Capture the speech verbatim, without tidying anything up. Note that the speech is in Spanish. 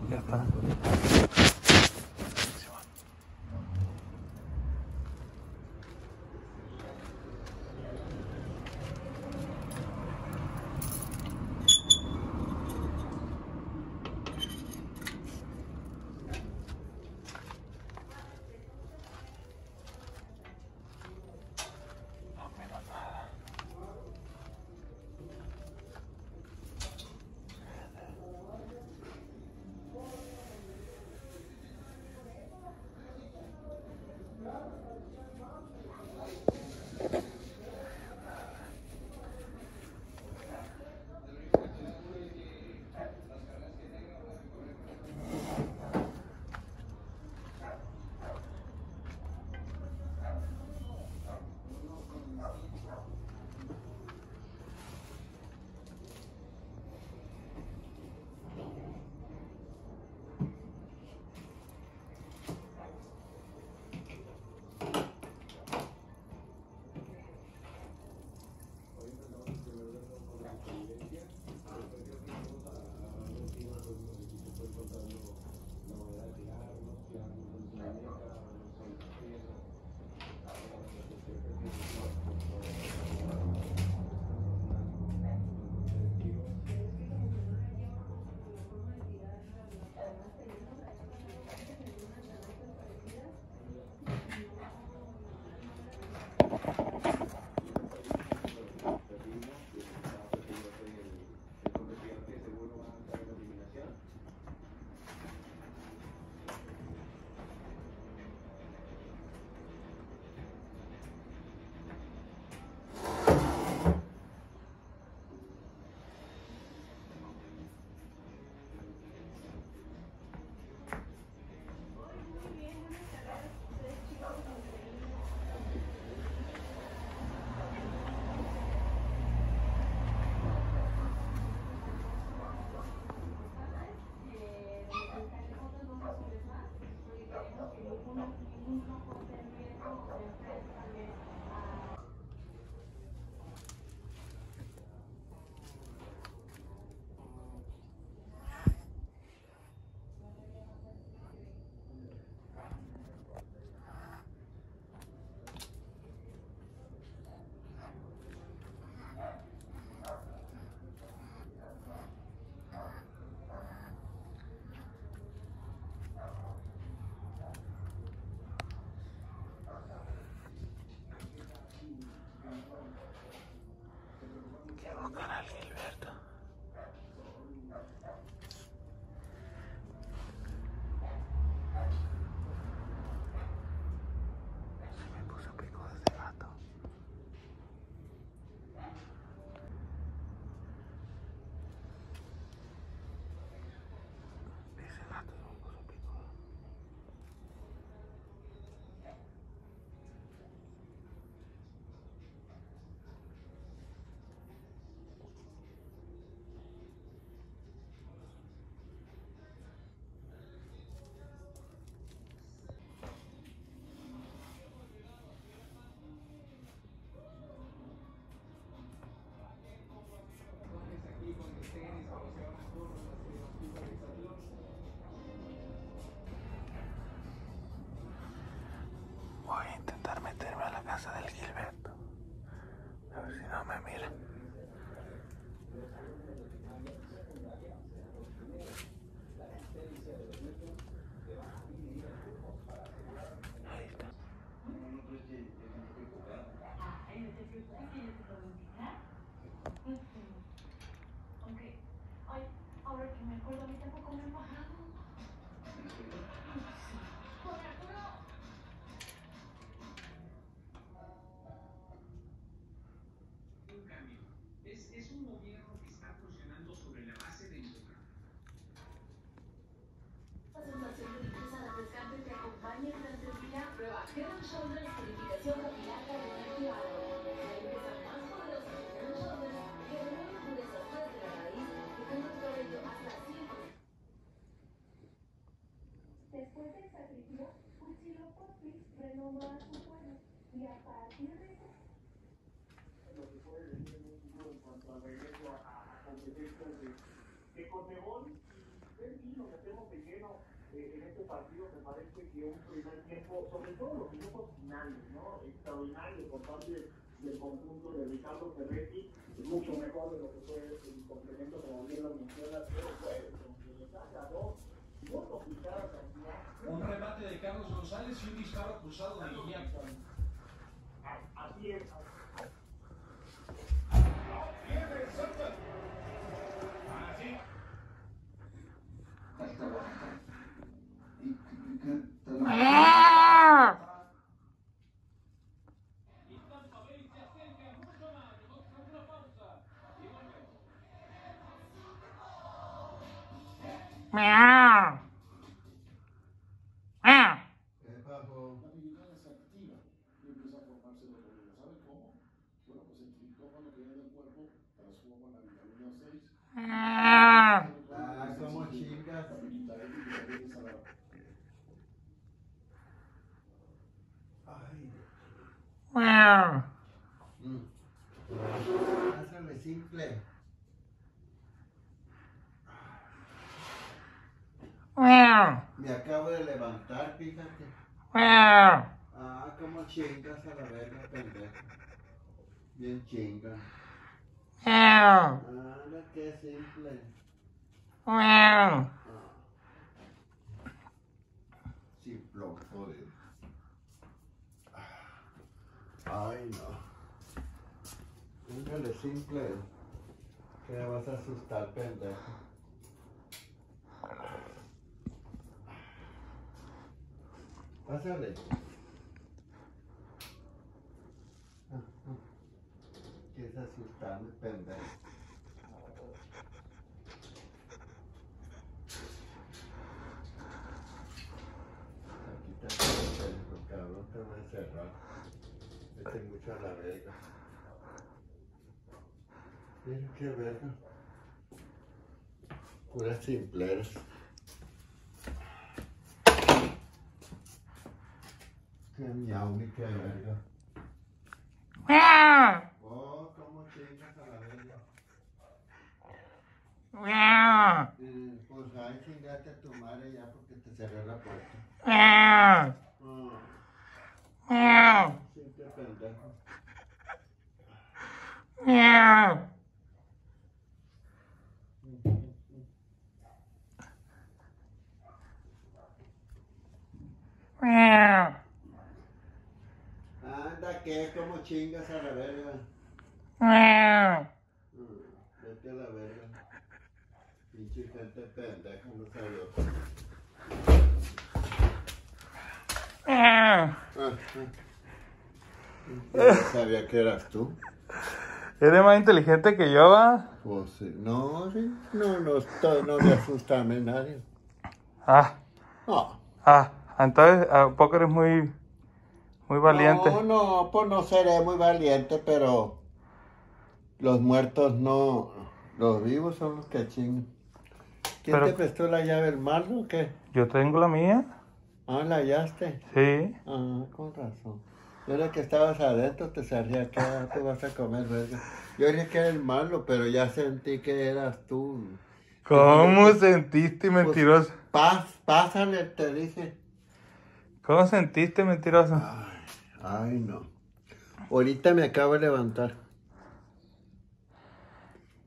Ya está. Canal Gilberto. Se me puso pico de este gato. Ese gato se me puso pico. Voy a intentar meterme a la casa del Gilberto. A ver si no me mira. Ahí está. Ahora que me acuerdo, a mí tampoco me han pagado. Un cambio. Es, es un gobierno que está funcionando sobre la base de invocar. La sensación de limpieza refrescante te acompaña durante el día. Prueba Head and Shoulders Purificación Capilar Reactivado. La limpieza más poderosa de Head and Shoulders que remueve impurezas desde la raíz, dejando tu cabello hasta cien por ciento. Después del sacrificio, Huitzilopochtli renombró a su pueblo y a partir de eso lo que puede venir en un futuro en cuanto al regreso a competencias de, de Conmebol y nos metemos de lleno eh, en este partido, me parece que un primer tiempo, sobre todo los minutos finales, ¿no? Extraordinario por parte del conjunto de Ricardo Ferretti, mucho mejor de lo que fue el complemento, como bien lo menciona, pero fue donde le saca dos, no lo picara cantidad. Un remate de Carlos González y un disparo cruzado de Guiñac. Así es. Miau. Ah. ¿Qué pasó? La militar se activa y empieza a formarse de polio. ¿Sabe cómo? Bueno, pues el triptófano que hay en el cuerpo transforma la vitamina seis. Ah. Ah, como chingas. La militar es vitamina a la Ay. Miau. Mm. Hazme simple. Miau. Me acabo de levantar, fíjate. Miau. Ah, como chingas a la verga, pendejo. Bien chinga. Miau. Ah, qué simple. Miau. Ah. Simplón, joder. Ay, no. Póngale simple. Que me vas a asustar, pendejo. Pásale. Ah, ah. Quieres asustarme, pendejo. Aquí te pendejo, cabrón, te voy a encerrar. Vete mucho a la verga. Mira qué verga. Puras simpleras. Qué miau, ni qué verga. Miau. Oh, cómo chingas a la verga. Miau. Eh, pues ahí chingate a tu madre ya porque te cerré la puerta. Miau. Ah, Miau. simple pendejo. Miau. Miau. Anda, que como chingas a la verga. Miau. Mm, vete a la verga. Pinche gente pendeja, no sabía. Miau. Ah, ah. Yo no sabía que eras tú. Eres más inteligente que yo, ¿va? Pues sí. No, sí. No, no, estoy, no me asusta a mí nadie. Ah, No. ah. Entonces, ¿a poco eres muy, muy valiente? No, no, pues no seré muy valiente, pero los muertos no, los vivos son los que chingan. ¿Quién Pero- te prestó la llave, el malo o qué? Yo tengo la mía. Ah, la hallaste. Sí. Ah, con razón. Yo era que estabas adentro, te salía que ah, te vas a comer, verga. Yo dije que era el malo, pero ya sentí que eras tú. ¿Cómo sentiste, Pues, mentiroso? Pás, pásale, te dije. ¿Cómo sentiste, mentiroso? Ay, ay, no. Ahorita me acabo de levantar.